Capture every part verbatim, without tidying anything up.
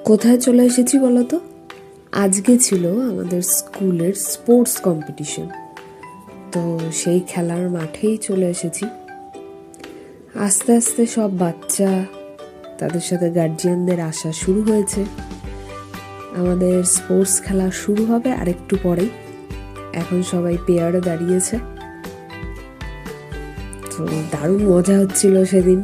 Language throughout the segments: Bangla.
কোথায় চলে এসেছি বলো তো? আজকে ছিল আমাদের স্কুলের স্পোর্টস কম্পিটিশন, তো সেই খেলার মাঠেই চলে এসেছি। আস্তে আস্তে সব বাচ্চা, তাদের সাথে গার্জিয়ানদের আসা শুরু হয়েছে। আমাদের স্পোর্টস খেলা শুরু হবে আর একটু পরেই। এখন সবাই পেয়ারে দাঁড়িয়েছে, তো দারুণ মজা হচ্ছিল সেদিন।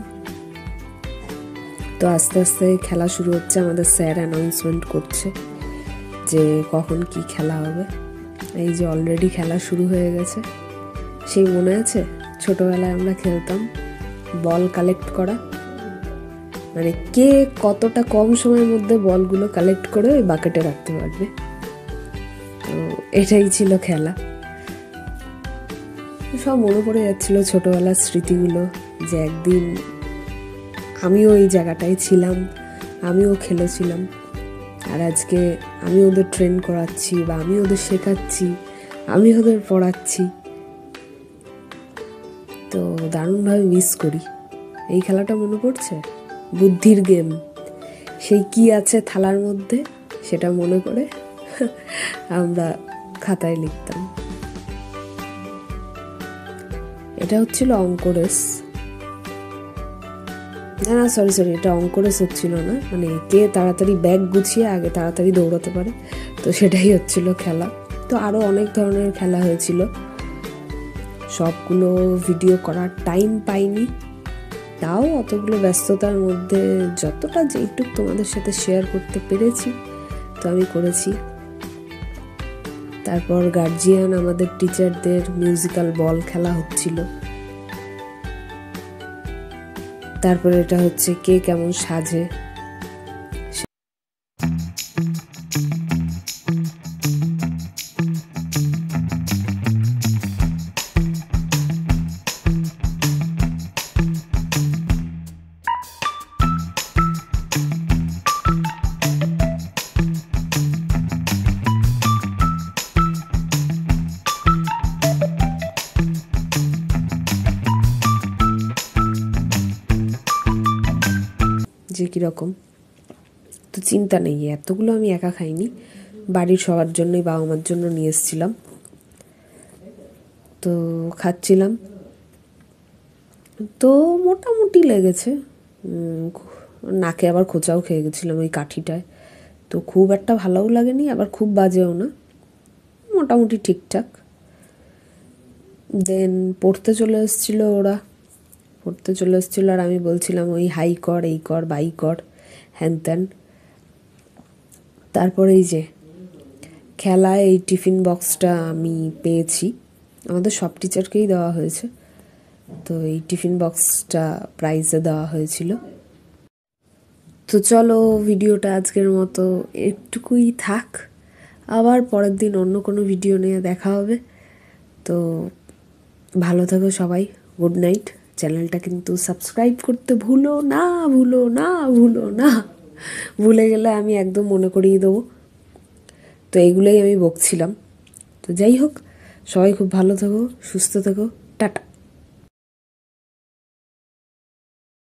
তো আস্তে আস্তে খেলা শুরু হচ্ছে। আমাদের স্যার অ্যানাউন্সমেন্ট করছে যে কখন কি খেলা হবে। এই যে অলরেডি খেলা শুরু হয়ে গেছে। সেই মনে আছে ছোটবেলায় আমরা খেলতাম বল কালেক্ট করা, মানে কে কতটা কম সময়ের মধ্যে বলগুলো কালেক্ট করে ওই বাকেটে রাখতে পারবে। তো এটাই ছিল খেলা। সব মনে পড়ে যাচ্ছিল ছোটবেলার স্মৃতিগুলো, যে একদিন আমিও ওই জায়গাটায় ছিলাম, আমিও খেলেছিলাম, আর আজকে আমি ওদের ট্রেন করাচ্ছি বা আমি ওদের শেখাচ্ছি, আমি ওদের পড়াচ্ছি। তো দারুণভাবে মিস করি। এই খেলাটা মনে পড়ছে, বুদ্ধির গেম। সেই কি আছে থালার মধ্যে সেটা মনে করে আমরা খাতায় লিখতাম। এটা হচ্ছিল অঙ্ক রেস। না না সরি সরি এটা অঙ্ক রেস হচ্ছিল না, মানে কে তাড়াতাড়ি ব্যাগ গুছিয়ে আগে তাড়াতাড়ি দৌড়াতে পারে, তো সেটাই হচ্ছিল খেলা। তো আরও অনেক ধরনের খেলা হয়েছিল, সবগুলো ভিডিও করার টাইম পাইনি। তাও অতগুলো ব্যস্ততার মধ্যে যতটা যেইটুক তোমাদের সাথে শেয়ার করতে পেরেছি তো আমি করেছি। তারপর গার্জিয়ান আমাদের টিচারদের মিউজিক্যাল বল খেলা হচ্ছিল। তারপরে এটা হচ্ছে কে কেমন সাজে। যে কীরকম, তো চিন্তা নেই, এতগুলো আমি একা খাইনি, বাড়ির সবার জন্যই, বাবা মার জন্য নিয়ে এসেছিলাম। তো খাচ্ছিলাম, তো মোটামুটি লেগেছে। নাকে আবার খোঁচাও খেয়ে গেছিলাম ওই কাঠিটায়, তো খুব একটা ভালোও লাগেনি, আবার খুব বাজেও না, মোটামুটি ঠিকঠাক। দেন পড়তে চলে এসেছিলো ওরা, পড়তে চলে এসেছিলো আর আমি বলছিলাম ওই হাই কর, এই কর, বাই কর, হ্যান ত্যান। তারপরে এই যে খেলায় এই টিফিন বক্সটা আমি পেয়েছি, আমাদের সব টিচারকেই দেওয়া হয়েছে। তো এই টিফিন বক্সটা প্রাইজে দেওয়া হয়েছিল। তো চলো ভিডিওটা আজকের মতো একটুকুই থাক, আবার পরের দিন অন্য কোনো ভিডিও নিয়ে দেখা হবে। তো ভালো থেকো সবাই, গুড নাইট। চ্যানেলটা কিন্তু সাবস্ক্রাইব করতে ভুলো না, ভুলো না, ভুলো না। ভুলে গেলে আমি একদম মনে করিয়ে দেবো। তো এইগুলোই আমি বকছিলাম। তো যাই হোক, সবাই খুব ভালো থেকো, সুস্থ থেকো, টাটা।